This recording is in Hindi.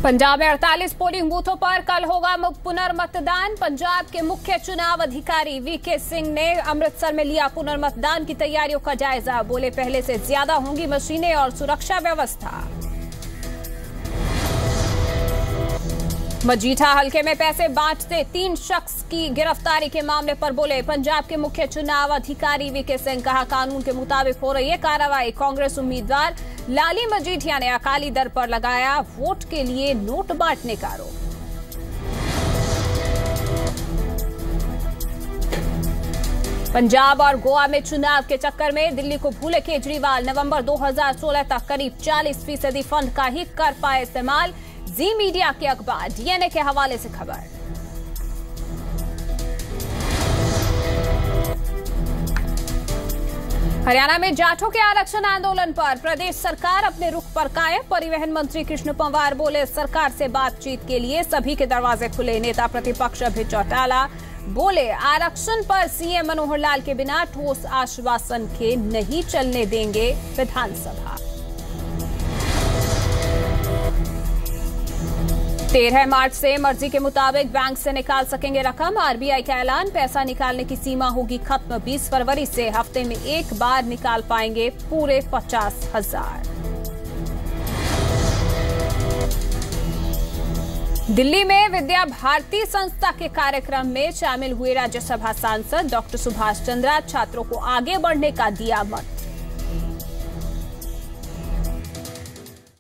पंजाब में 48 पोलिंग बूथों पर कल होगा पुनर्मतदान। पंजाब के मुख्य चुनाव अधिकारी वीके सिंह ने अमृतसर में लिया पुनर्मतदान की तैयारियों का जायजा। बोले, पहले से ज्यादा होंगी मशीनें और सुरक्षा व्यवस्था। मजीठा हलके में पैसे बांटते 3 शख्स की गिरफ्तारी के मामले पर बोले पंजाब के मुख्य चुनाव अधिकारी वीके सिंह। कहा, कानून के मुताबिक हो रही है कार्रवाई। कांग्रेस उम्मीदवार लाली मजीठिया ने अकाली दर पर लगाया वोट के लिए नोट बांटने का आरोप। पंजाब और गोवा में चुनाव के चक्कर में दिल्ली को भूले केजरीवाल। नवंबर 2016 तक करीब 40% फंड का ही कर पाए इस्तेमाल। जी मीडिया के अखबार डीएनए के हवाले से खबर। हरियाणा में जाटों के आरक्षण आंदोलन पर प्रदेश सरकार अपने रुख पर कायम। परिवहन मंत्री कृष्ण पंवार बोले, सरकार से बातचीत के लिए सभी के दरवाजे खुले। नेता प्रतिपक्ष अभय चौटाला बोले, आरक्षण पर सीएम मनोहर लाल के बिना ठोस आश्वासन के नहीं चलने देंगे विधानसभा। 13 मार्च से मर्जी के मुताबिक बैंक से निकाल सकेंगे रकम। आरबीआई का ऐलान, पैसा निकालने की सीमा होगी खत्म। 20 फरवरी से हफ्ते में एक बार निकाल पाएंगे पूरे 50,000। दिल्ली में विद्या भारती संस्था के कार्यक्रम में शामिल हुए राज्यसभा सांसद डॉक्टर सुभाष चंद्रा। छात्रों को आगे बढ़ने का दिया मत।